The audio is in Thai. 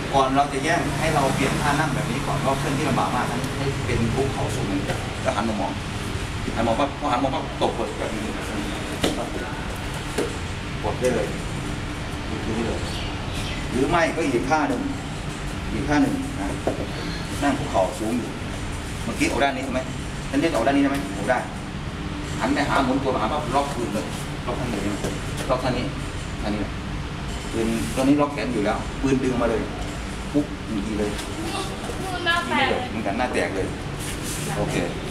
ก่อนเราจะแย่งให้เราเปลี่ยนท่านั่งแบบนี้ก่อนเพราะเคลื่อนที่ลำบากมากทั้งให้เป็นคุกเข่าสูงเหมือนกันก็หันมามองปั๊บพอหันมองปั๊บตบกดแบบนี้กดได้เลยดูได้เลยหรือไม่ก็อีกท่าหนึ่งนะนั่งคุกเข่าสูงอยู่เมื่อกี้ออกด้านนี้ใช่ไหมฉันเรียกออกด้านนี้ได้ไหมออกได้หันไปหาหมุนตัวมาหาปั๊บล็อกคืนเลยล็อกท่านเลยล็อกท่านนี้ปืนตัวนี้ล็อกแขนอยู่แล้วปืนดึงมาเลยปุ๊บดีเลยหน้าแตกเหมือนกันหน้าแตกเลยโอเค